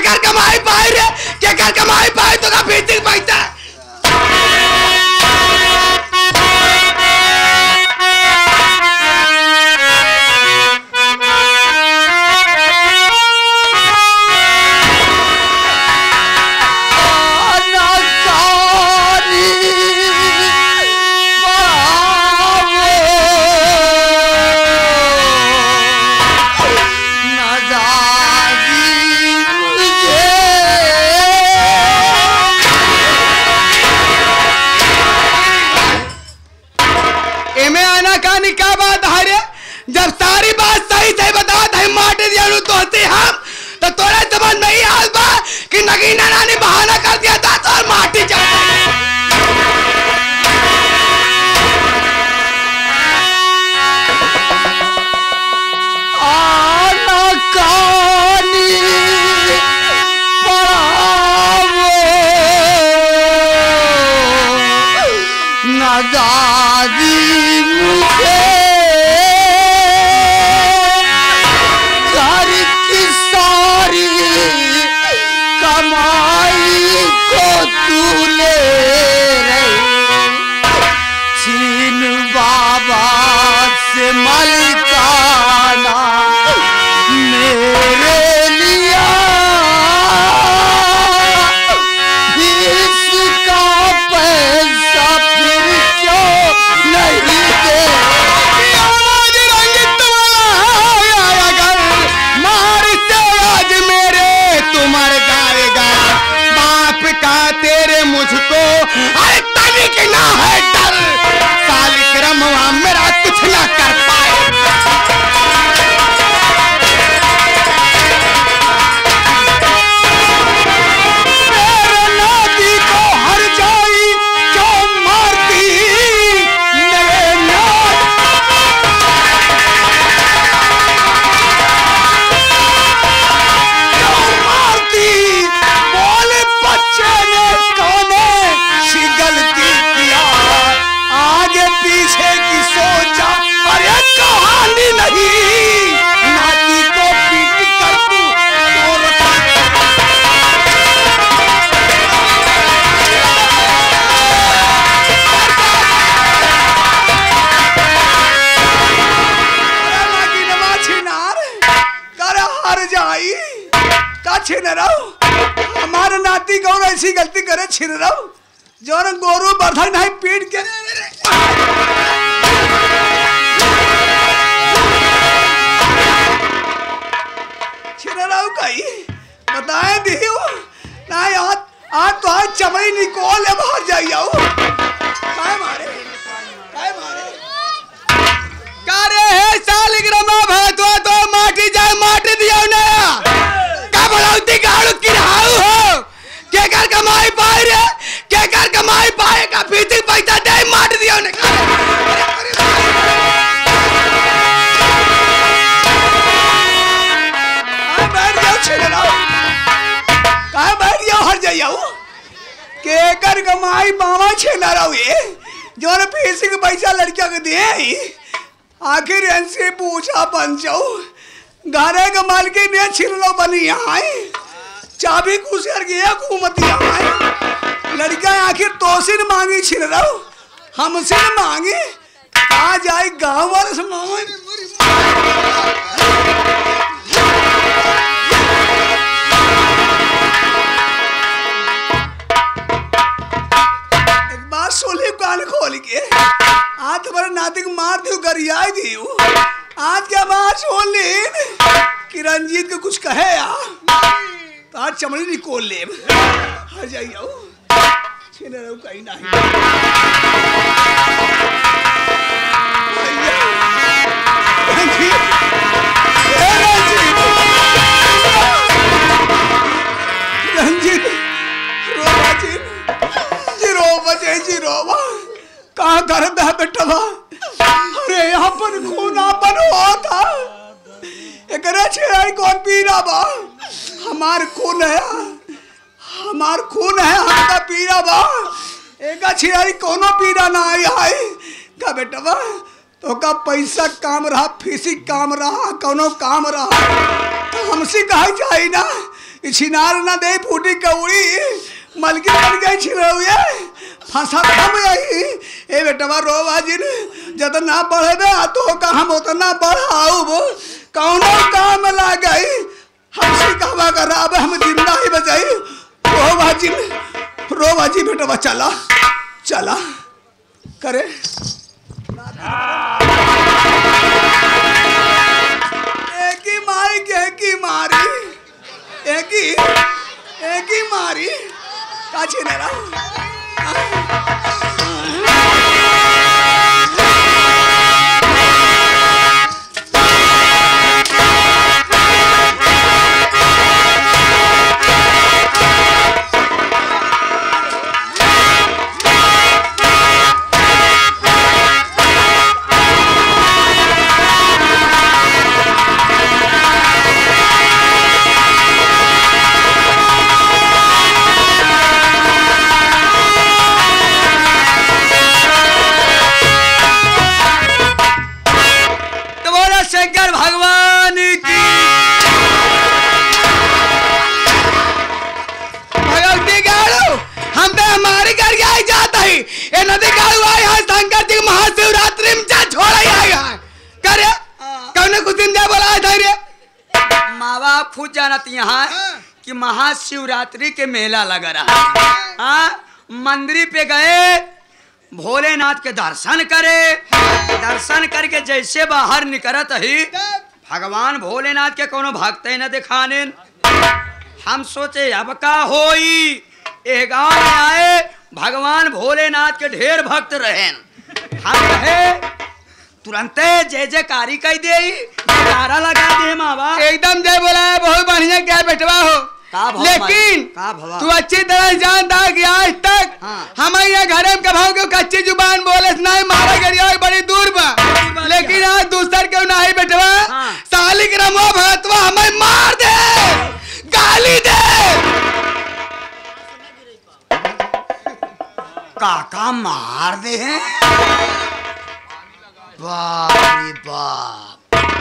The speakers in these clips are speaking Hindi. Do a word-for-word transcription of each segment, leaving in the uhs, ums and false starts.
कर कमाई पाई रे के कर कमाई पाई तो का भीतर पैसा जब सारी बात सही सही बता थे माटी दिया तो हंसी हम तो तोरे समझ नहीं आल बा कि नगीना नानी बहाना कर दिया था तो माटी चल आना कानी पड़ावो ना दादी मुझे मलिकाना मेरे लिया इसका पैसा फिर क्यों नहीं दे अगर मार से आज मेरे तुम्हारे गाएगा बाप का तेरे मुझको अरे तनिक ना है डर सालिक्रम मेरा कुछ ना कर पाए मेरे नाती को हर जाई क्यों मारती मेरे नात क्यों मारती बोले बच्चे ने कौने सी गलती किया आगे पीछे की सोचा अरे कहानी नहीं नाती को पीट कर तू तो रखा लागी नमा छिनार कर हर जाई का छिन रहो हमारे नाती कौन ऐसी गलती करे छिन रहो जो न गोरू बर्धन नहीं पीट के छिनराव कही बताए दियो ना आज आज तो आज चमड़ी निकोल ले बाहर जाइयो काय मारे काय मारे करे है सालिग्राम भातो तो माटी जाए माटी दियो ना का बलौती गाड़ू किराऊ हो के कर कमाई पाई रे के कर कमाई पाए का भीतर पैसा दे मार दियो ने आ बैठ जाओ छिलना कहां बैठ जाओ हर जाइयो के कर कमाई बावा छेना रहो ये जो ने फीस के पैसा लड़किया के दिए आखिर इनसे पूछा बन जाओ घरे के मालकी ने छिललो बनी यहां चाबी कुसर गया घूमतिया लड़का आखिर तो से मांगी छिल रहो हमसे मांगी आ जाए गांव वाले से मांगे एक बात सोली कान खोल के आज तुम्हारे नाती को मार दियो गरिया दियो आज क्या बात सुन ली कि रंजीत को कुछ कहे यार तो आज चमड़ी निकोल ले हर जाइयो छेने रहो कहीं नहीं रंजीत रंजीत रोवा जी जी रोवा जी जी रोवा कहाँ घर में बेटवा अरे यहाँ पर खून आपन हुआ था एक छेड़ाई कौन पी रहा बा हमार खून है हमार खून है हमका पीरा बा एक छियारी कोनो पीरा ना आई हाय का बेटवा तो का पैसा काम रहा फीसी काम रहा कोनो काम रहा तो हमसे कहा जाए ना छिनार ना दे फूटी कौड़ी मलकी बन गई छिड़ौया फंसा थम यही ए बेटवा रो बाजिन जितना बढ़े बे तो का हम उतना बढ़ाऊ वो कौनो काम ला गई हमसे कहवा कर अब हम जिंदा ही बचाई रो बाजिन रो बाजी बेटवा चला चला करे एक ही मारी एक ही मारी एक ही एक ही मारी काची नेरा महाशिवरात्रि में जा छोड़ा आएगा करे कौन कुछ दिन जा बोला धैर्य माँ बाप खुद जानत यहाँ कि महाशिवरात्रि के मेला लगा रहा हाँ मंदिर पे गए भोलेनाथ के दर्शन करे दर्शन करके जैसे बाहर निकलत ही भगवान भोलेनाथ के कोनो भक्त न दिखाने हम सोचे अब का होई ए गाँव में आए भगवान भोलेनाथ के ढेर भक्त रहे हम रहे तुरंते जय जयकारी कह दे नारा लगा दे माँ बाप एकदम जय बोला है बहुत बढ़िया क्या बेटवा हो लेकिन तू अच्छी तरह जानता कि आज तक हाँ। हमारे यहाँ घर में कभाओ के कच्ची जुबान बोले नहीं मारा गया बड़ी दूर बा लेकिन आज दूसर क्यों नहीं बेटवा हाँ। सालिक रमो भगतवा हमें मार दे गाली दे काका मार दे हैं बाप रे बाप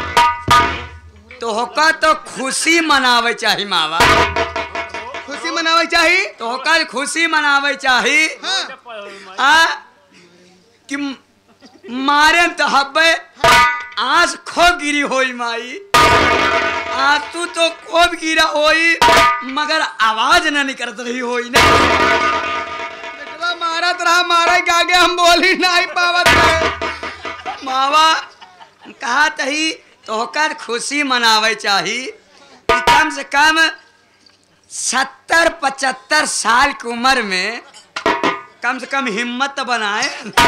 तो होका तो खुशी मनावे चाहिए मावा खुशी मनावे चाहिए तो होका खुशी मनावे चाहिए हाँ। कि मारे तो हब्बे आज खूब गिरी होई माई आज तू तो खूब गिरा होई मगर आवाज न निकलत रही होई ना मारा तरह मारा आगे हम बोली नहीं पावत मावा कहा तही तो होकर खुशी मनावे चाहिए कि कम से कम सत्तर पचहत्तर साल की उम्र में कम से कम हिम्मत तो बनाए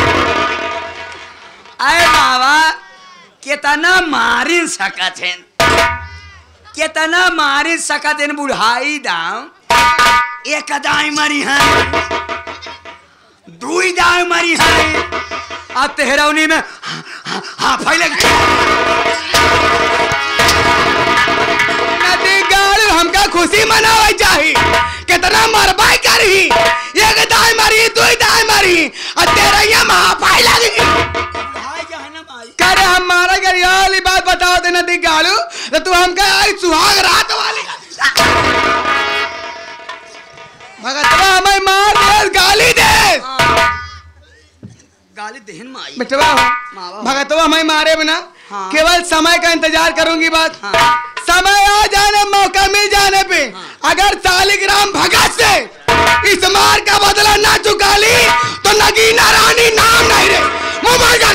अरे बाबा कितना मारी सकत है कितना मारी सकत है बुढ़ाई दाम एक दाई मरी है दुई दाई मरी है अब तेहरौनी में हाँ फैले हमका खुशी मनावे चाहिए कितना मरबाई करी एक दाई मारी दुई दाई मारी और तेरा ये महापाई लगी करे हम मारा करी वाली बात बताओ देना दी गालू तो तू हमका आई सुहाग रात वाली भगतवा हमें मार दे गाली दे गाली देहन माई बेटवा हो भगतवा हमें मारे बिना हाँ। केवल समय का इंतजार करूंगी बात हाँ। समय आ जाने मौका मिल जाने पे हाँ। अगर सालिग्राम भगत से इस मार का बदला ना चुका ली तो नगीना रानी नाम नहीं रे मुबारक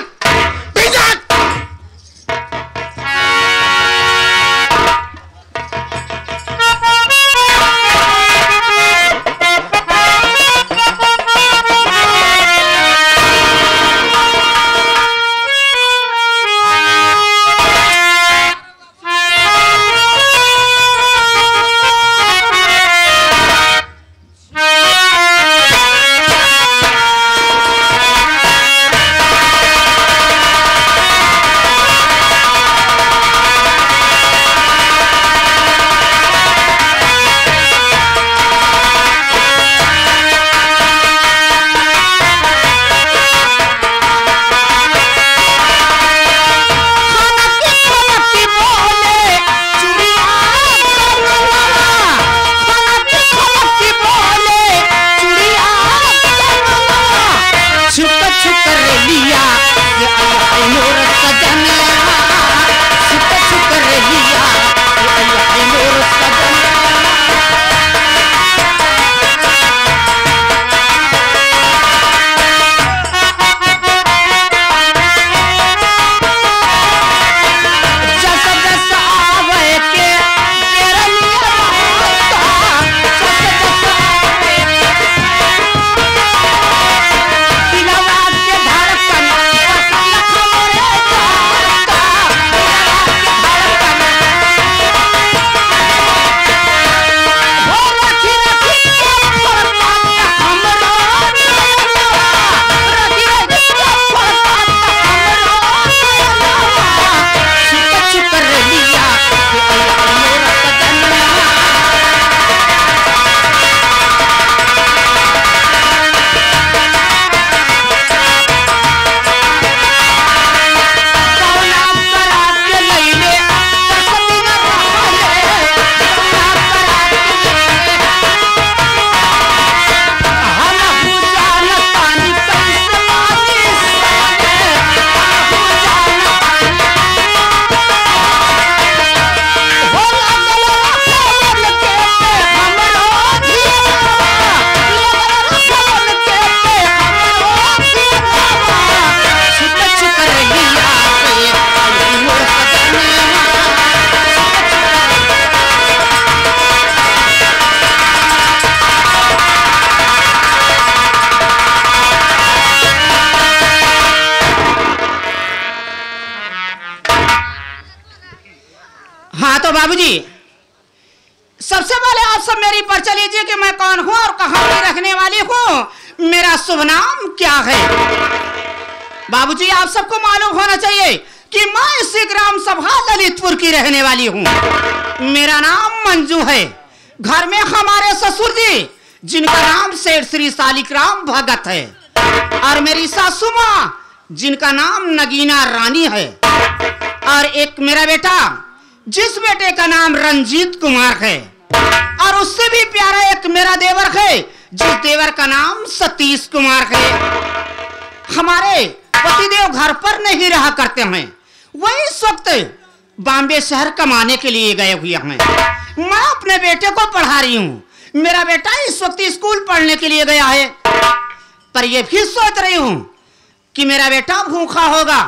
तो बाबूजी, सबसे पहले आप सब मेरी परिचय लीजिए कि मैं कौन हूँ और कहाँ की रहने वाली हूँ, मेरा शुभ नाम क्या है। बाबूजी, आप सबको मालूम होना चाहिए कि मैं इसी ग्राम सभा ललितपुर की रहने वाली हूँ। मेरा नाम मंजू है। घर में हमारे ससुर जी जिनका नाम सेठ श्री शालिग्राम भगत है, और मेरी सासू माँ जिनका नाम नगीना रानी है, और एक मेरा बेटा जिस बेटे का नाम रंजीत कुमार है, और उससे भी प्यारा एक मेरा देवर है जिस देवर का नाम सतीश कुमार है। हमारे पतिदेव घर पर नहीं रहा करते हैं, वही इस वक्त बॉम्बे शहर कमाने के लिए गए हुए हैं। मैं अपने बेटे को पढ़ा रही हूँ। मेरा बेटा इस वक्त स्कूल पढ़ने के लिए गया है, पर यह भी सोच रही हूँ कि मेरा बेटा भूखा होगा।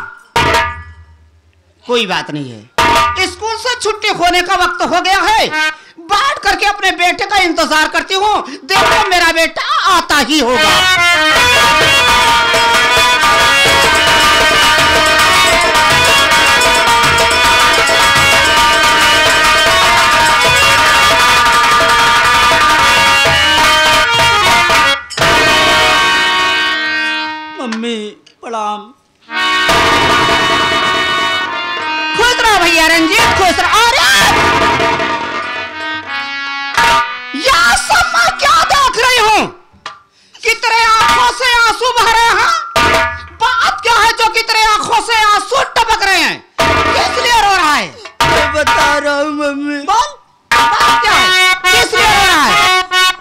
कोई बात नहीं है, स्कूल से छुट्टी होने का वक्त हो गया है। बैठ करके अपने बेटे का इंतजार करती हूँ, देखो मेरा बेटा आता ही होगा। मम्मी प्रणाम। खुश रहो भैया रंजीत, खुश रहो। अरे यह सब मैं क्या देख रही हूँ कि तेरे आंखों से आंसू बह रहे हैं? बात क्या है जो कि तेरे आंखों से आंसू टपक रहे हैं? किस लिए रो रहा है? मैं बता रहा हूँ मम्मी। बोल, बात क्या है, किस लिए रो रहा है?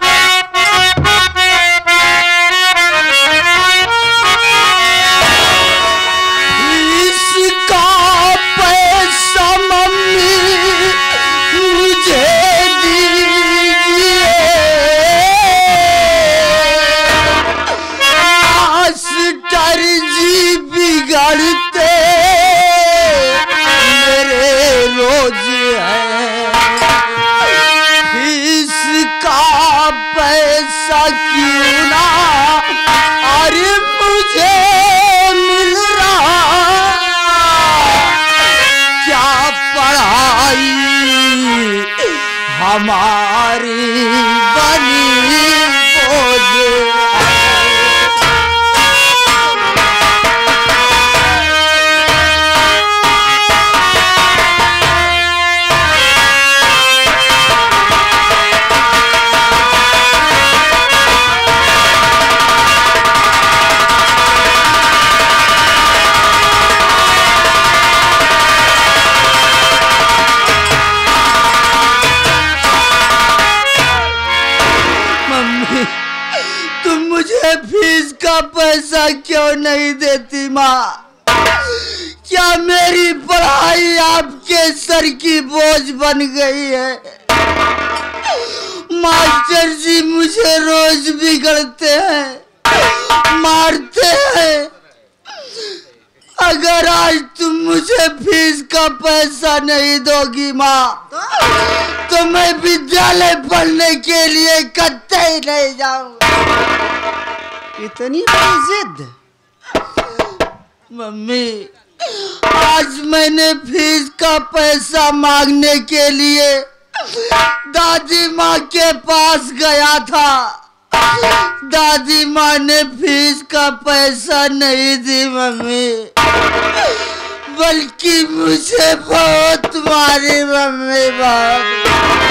हमारी बनी बोझ फीस का पैसा क्यों नहीं देती माँ? क्या मेरी पढ़ाई आपके सर की बोझ बन गई है? मास्टर जी मुझे रोज बिगड़ते हैं, मारते हैं। अगर आज तुम मुझे फीस का पैसा नहीं दोगी माँ, तो मैं विद्यालय पढ़ने के लिए कतई नहीं जाऊंगा। इतनी बड़ी जिद? मम्मी, आज मैंने फीस का पैसा मांगने के लिए दादी माँ के पास गया था। दादी माँ ने फीस का पैसा नहीं दी मम्मी, बल्कि मुझे बहुत मारी मम्मी। बहुत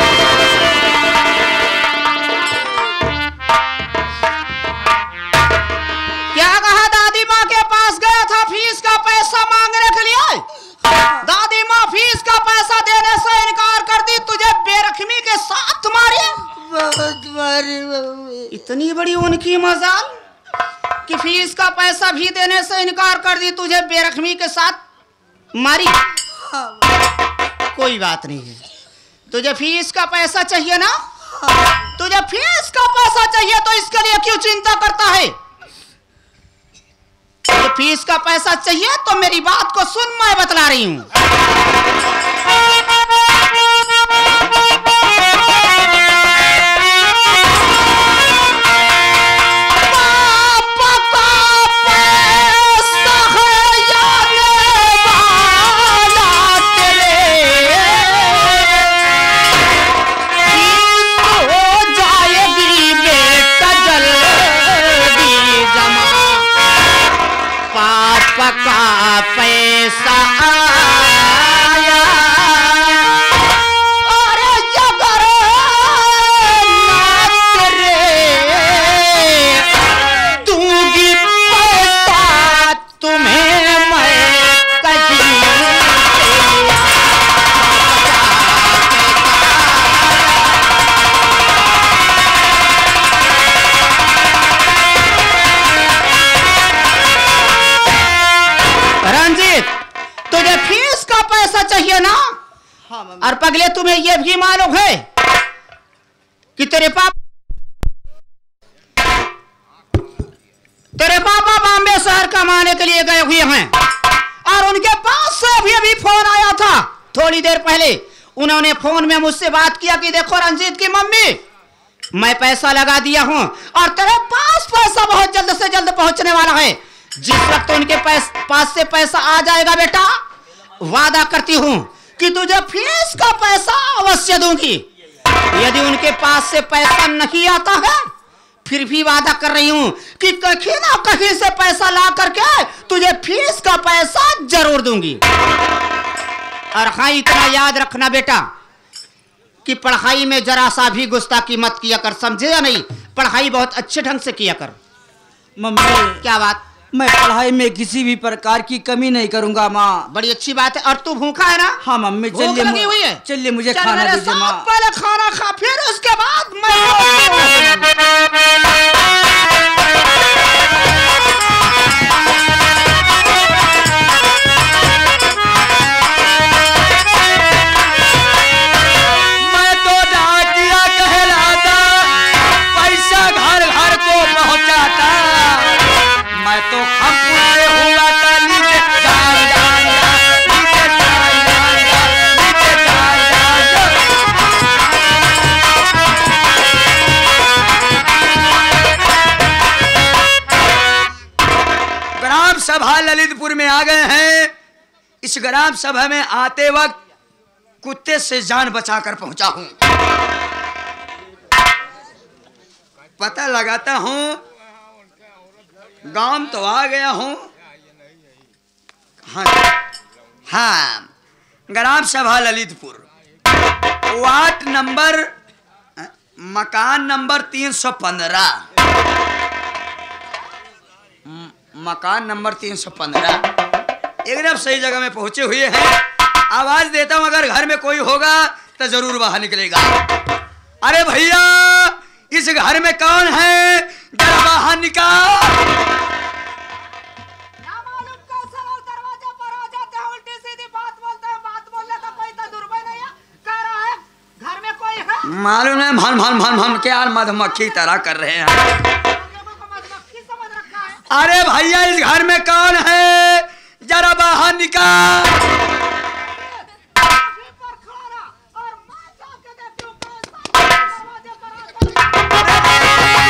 क्या कहा? दादी माँ के पास गया था फीस का पैसा मांगने के लिए? दादी माँ फीस का पैसा देने से इनकार कर दी, तुझे बेरहमी के साथ मारी? बहुत मारी मम्मी। इतनी बड़ी उनकी मजाल कि फीस का पैसा भी देने से इनकार कर दी, तुझे बेरहमी के साथ मारी। कोई बात नहीं है, तुझे फीस का पैसा चाहिए ना? तुझे फीस का पैसा चाहिए तो इसके लिए क्यों चिंता करता है? तुझे फीस का पैसा चाहिए तो मेरी बात को सुन, मैं बतला रही हूं। है ना? हाँ मम्मी। और पगले तुम्हें यह भी मालूम है कि तेरे पापा तेरे पापा बॉम्बे शहर कमाने के लिए गए हुए हैं और उनके पास से अभी अभी फोन आया था थोड़ी देर पहले। उन्होंने फोन में मुझसे बात किया कि देखो रंजीत की मम्मी, मैं पैसा लगा दिया हूं और तेरे पास पैसा बहुत जल्द से जल्द पहुंचने वाला है। जिस वक्त उनके पैस, पास से पैसा आ जाएगा बेटा, वादा करती हूं कि तुझे फीस का पैसा अवश्य दूंगी। यदि उनके पास से पैसा नहीं आता है, फिर भी वादा कर रही हूं कि कहीं ना कहीं से पैसा ला करके तुझे फीस का पैसा जरूर दूंगी। और हाँ, इतना याद रखना बेटा कि पढ़ाई में जरा सा भी गुस्ताखी मत किया कर, समझे या नहीं? पढ़ाई बहुत अच्छे ढंग से किया कर। मम्मी, क्या बात? मैं पढ़ाई में किसी भी प्रकार की कमी नहीं करूंगा माँ। बड़ी अच्छी बात है। और तू भूखा है ना? हाँ मम्मी, भूख चलिए लगी हुई है? चलिए मुझे चल खाना मेरे दीजिए साथ माँ। पहले खाना खा, फिर उसके बाद मैं मैं तो डाकिया कहलाता, पैसा घर घर को पहुँचाता। मैं तो खपुर से हुआ था नीचे जान जान जा, नीचे जान जान जा, नीचे जान जान जा। ग्राम सभा ललितपुर में आ गए हैं। इस ग्राम सभा में आते वक्त कुत्ते से जान बचाकर पहुंचा हूं। पता लगाता हूं, गांव तो आ गया हूं। हाँ हाँ, ग्राम सभा ललितपुर, वार्ड नंबर, मकान नंबर तीन सौ पंद्रह, मकान नंबर तीन सौ पंद्रह। एकदम सही जगह में पहुंचे हुए हैं। आवाज देता हूं, अगर घर में कोई होगा तो जरूर बाहर निकलेगा। अरे भैया, इस घर में कौन है? जरा बाहर निकाल। दरवाजा पर आ जाते हैं, उल्टी सीधी बात बोलते हैं। बात बोलने का कोई तो दुर्बल नहीं है। कह रहा है घर में कोई है? मालूम है, भन भन भन भन क्या मधुमक्खी तरह कर रहे हैं। मधुमक्खी समझ रखा है। अरे भैया, इस घर में कौन है? जरा बाहर निकाल। पर खड़ा और मैं जाके देखती हूं कौन सा दरवाजे पर आ जाता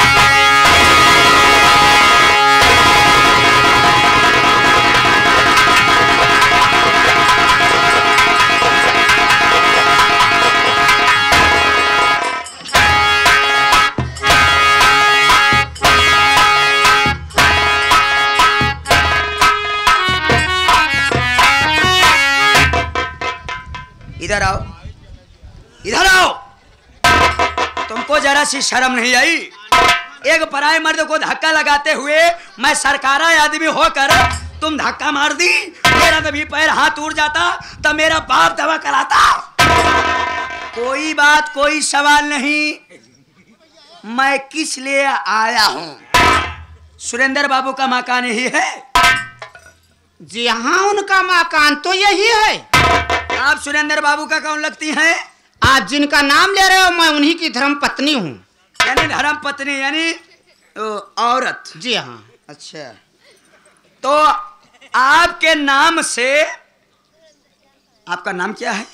इधर आओ, इधर आओ। तुमको जरा सी शर्म नहीं आई? एक पराये मर्द को धक्का लगाते हुए मैं सरकारा आदमी होकर तुम धक्का मार दी। मेरा कभी पैर हाथ टूट जाता तो मेरा बाप दवा कराता। कोई बात, कोई सवाल नहीं। मैं किस लिए आया हूं? सुरेंद्र बाबू का मकान यही है? जी हाँ, उनका मकान तो यही है। आप सुरेंद्र बाबू का कौन लगती हैं? आप जिनका नाम ले रहे हो, मैं उन्हीं की धर्म पत्नी हूँ। यानी धर्म पत्नी, यानी औरत? जी हाँ। अच्छा, तो आपके नाम से, आपका नाम क्या है?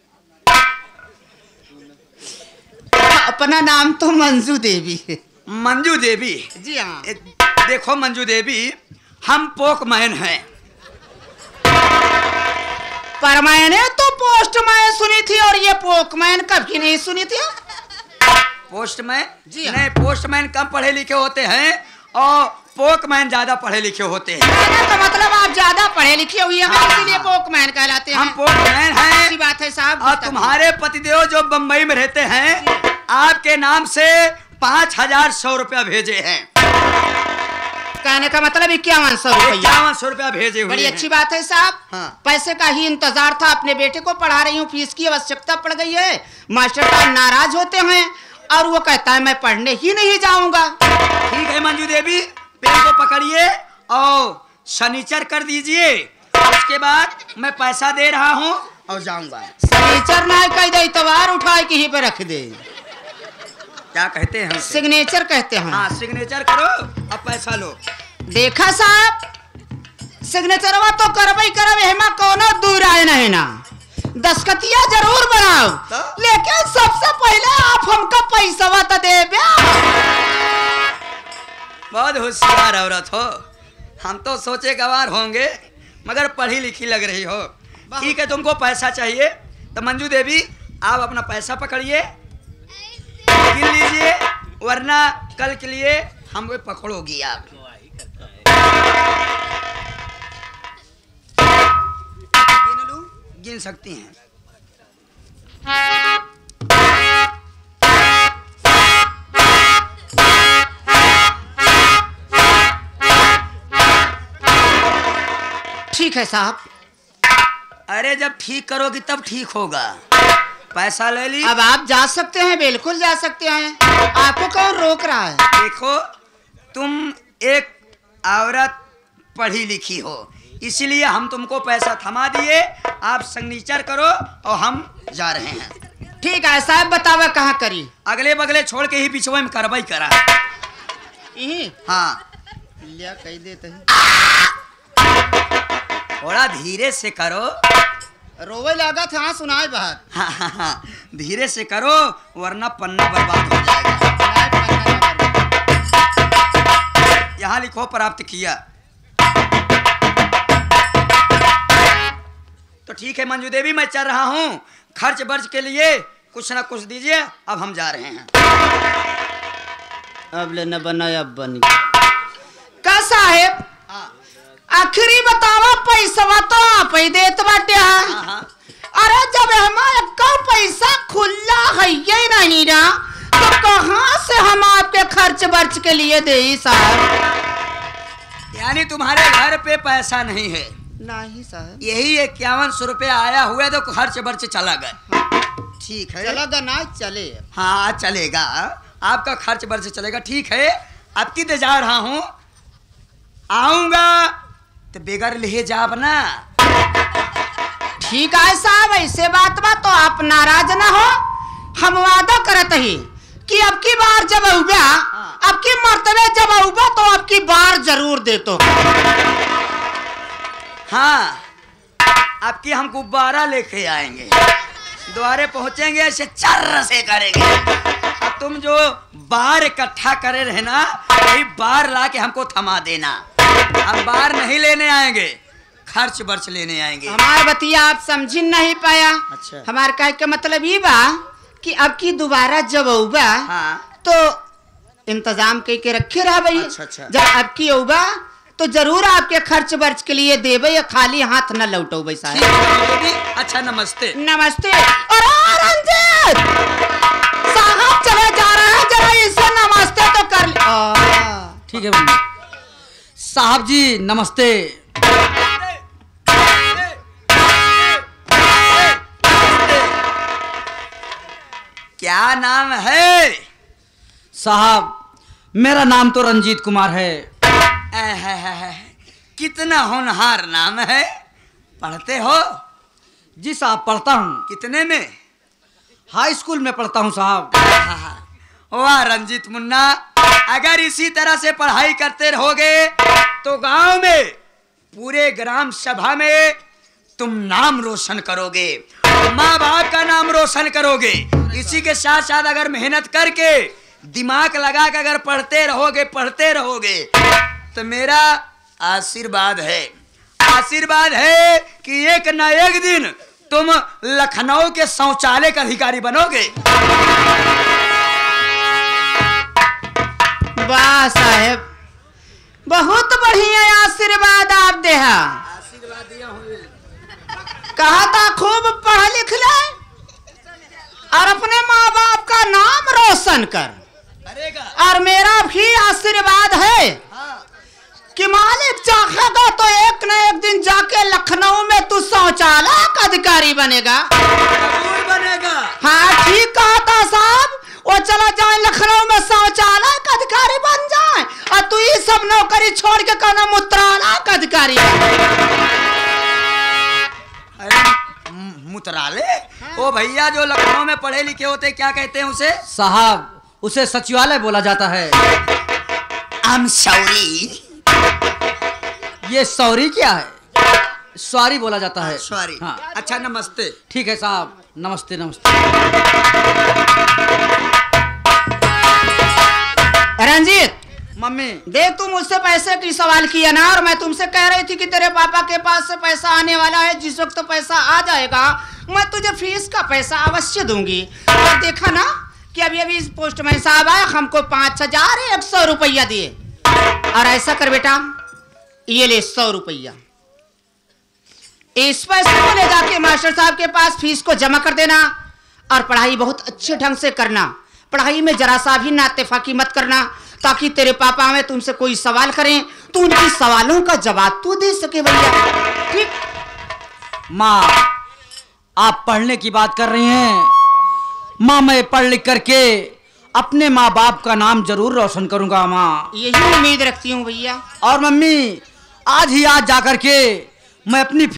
अपना नाम तो मंजू देवी है। मंजू देवी? जी हाँ। देखो मंजू देवी, हम पोकमैन हैं। पर मैंने तो पोस्टमैन सुनी थी और ये पोकमैन कभी नहीं सुनी थी। पोस्टमैन? जी हाँ। नहीं, पोस्टमैन कम पढ़े लिखे होते हैं और पोकमैन ज्यादा पढ़े लिखे होते हैं। तो मतलब आप ज्यादा पढ़े लिखे हुए हैं, हाँ, इसीलिए पोकमैन कहलाते हैं। हम पोकमैन हैं। अच्छी बात है साहब। और तुम्हारे पतिदेव जो बम्बई में रहते हैं, आपके नाम से पाँच हजार सौ रुपया भेजे हैं। कहने का मतलब इक्यावन सौ रुपया। इक्यावन सौ रुपया भेजे हुए बड़ी हैं। अच्छी बात है साहब। हाँ। पैसे का ही इंतजार था। अपने बेटे को पढ़ा रही हूँ, फीस की आवश्यकता पड़ गई है। मास्टर साहब नाराज होते हैं और वो कहता है मैं पढ़ने ही नहीं जाऊंगा। ठीक है मंजू देवी, पेन को पकड़िए और सनीचर कर दीजिए। उसके बाद मैं पैसा दे रहा हूँ, और जाऊंगा। सिग्नेचर ना कह दे इतवार उठा के ही पे रख दे। क्या कहते हैं उसे? सिग्नेचर कहते हैं। हाँ सिग्नेचर करो अब पैसा लो। देखा साहब सिग्नेचरवा तो करबई करब हेमा कोनो दूर आए नहीं ना। दस्खतिया जरूर बनाओ तो? लेकिन सबसे पहले आप हमका पैसा तो दे। बहुत होशियार औरत हो। हम तो सोचे गवार होंगे मगर पढ़ी लिखी लग रही हो। ठीक है तुमको पैसा चाहिए तो मंजू देवी आप अपना पैसा पकड़िए गिन लीजिए वरना कल के लिए हमको पकड़ोगी आप। गिन लूं? गिन सकती हैं। ठीक है साहब। अरे जब ठीक करोगी तब ठीक होगा। पैसा ले ली। अब आप जा सकते हैं, बिल्कुल जा सकते हैं। आपको कौन रोक रहा है? देखो तुम एक औरत पढ़ी लिखी हो इसीलिए हम तुमको पैसा थमा दिए। आप सिग्नेचर करो और हम जा रहे हैं। ठीक है साहब बतावा कहाँ करी? अगले बगले छोड़ के ही पिछुआ में कार्रवाई करा। यहीं? हाँ लिया कह देते हैं। थोड़ा धीरे से करो। रोवे लगा था सुनाए बात। हाँ हाँ हाँ धीरे से करो वरना पन्ना बर्बाद हो जाएगा। यहाँ लिखो प्राप्त किया। तो ठीक है मंजू देवी मैं चल रहा हूँ। खर्च बर्च के लिए कुछ ना कुछ दीजिए। अब हम जा रहे हैं। अब ले न बना अब बन का साहेब आखिरी बतावा पैसा तो आप ही देत बाटे। हाँ हाँ अरे जब हमारा का पैसा खुला है ये नहीं ना तो कहाँ से हम आपके खर्च बर्च के लिए दे साहब? यानी तुम्हारे घर पे पैसा नहीं है? नहीं साहब। यही इक्यावन सौ रुपये आया हुआ तो खर्च बर्च चला गया। ठीक है चलेगा ना चले। हाँ चलेगा आपका खर्च बर्च चलेगा। ठीक है अब की जा रहा हूँ आऊंगा तो बेगर ले जाब ना। ठीक है साहब ऐसे बात बा तो आप नाराज ना हो। हम वादा करत ही कि अब की बार जब आऊगा अब की मर्तबे जब आऊगा तो अब की बार जरूर दे तो। हाँ अब की हम गुब्बारा लेके आएंगे द्वारे पहुंचेंगे ऐसे चर्र से करेंगे। अब तुम जो बार इकट्ठा करे रहे ना वही बार ला के हमको थमा देना। हम बार नहीं लेने आएंगे खर्च बर्च लेने आएंगे। हमारे बतिया आप समझ नहीं पाया। अच्छा। हमारे कहे के मतलब ये बा कि अब की दोबारा जब आऊगा हाँ। तो इंतजाम के के रखे रहा भाई। अच्छा, अच्छा। जब अब की आऊगा तो जरूर आपके खर्च बर्च के लिए देवे या खाली हाथ न लौटो भाई साहब। अच्छा नमस्ते। नमस्ते। और रंजीत साहब चले जा रहे हैं जरा इसे नमस्ते तो कर ले। ठीक है बंदी। साहब जी नमस्ते। क्या नाम है? साहब मेरा नाम तो रंजीत कुमार है। है कितना होनहार नाम है। पढ़ते हो? जी साहब पढ़ता हूँ। कितने में? हाई स्कूल में पढ़ता हूँ साहब। वाह रंजीत मुन्ना अगर इसी तरह से पढ़ाई करते रहोगे तो गांव में पूरे ग्राम सभा में तुम नाम रोशन करोगे माँ बाप का नाम रोशन करोगे। इसी के साथ साथ अगर मेहनत करके दिमाग लगा के अगर पढ़ते रहोगे पढ़ते रहोगे तो मेरा आशीर्वाद है आशीर्वाद है कि एक न एक दिन तुम लखनऊ के शौचालय का अधिकारी बनोगे। वाह साहेब बहुत बढ़िया आशीर्वाद आप देहा। कहा था खूब पढ़ लिख ले और अपने माँ बाप का नाम रोशन कर। और मेरा भी आशीर्वाद है कि मालिक चाहेगा तो एक न एक दिन जाके लखनऊ में तू शौचालय का अधिकारी बनेगा। बनेगा। हाँ ठीक कहा था साहब। वो चला जाए लखनऊ में शौचालय का अधिकारी बन जाए और तू ये सब नौकरी छोड़ के कहना मूत्रालय का अधिकारी बन। अरे बेटा जो लखनऊ में पढ़े लिखे होते क्या कहते हैं उसे? साहब उसे सचिवालय बोला जाता है। I am sorry. ये सॉरी क्या है? सॉरी बोला जाता है। सॉरी। हाँ अच्छा नमस्ते। ठीक है साहब, नमस्ते नमस्ते। रंजीत मम्मी देख, तू मुझसे पैसे की सवाल किया ना, और मैं तुमसे कह रही थी कि तेरे पापा के पास से पैसा आने वाला है, जिस वक्त तो पैसा आ जाएगा मैं तुझे फीस का पैसा अवश्य दूंगी। और देखा ना कि अभी अभी पोस्टमैन साहब आया, हमको पाँच हजार एक सौ रुपया दिए। और ऐसा कर बेटा, ये ले सौ रुपया, इस पैसे को ले जाके मास्टर साहब के पास फीस को जमा कर देना, और पढ़ाई बहुत अच्छे ढंग से करना। पढ़ाई में जरा सा भी नातेफाकी मत करना, ताकि तेरे पापा हमें तुमसे कोई सवाल करें तो उनकी सवालों का जवाब तू दे सके भैया। ठीक? माँ आप पढ़ने की बात कर रही हैं। माँ मैं पढ़ लिख करके अपने माँ बाप का नाम जरूर रोशन करूंगा माँ। यही उम्मीद रखती हूँ भैया। और मम्मी आज ही आज जाकर के मैं अपनी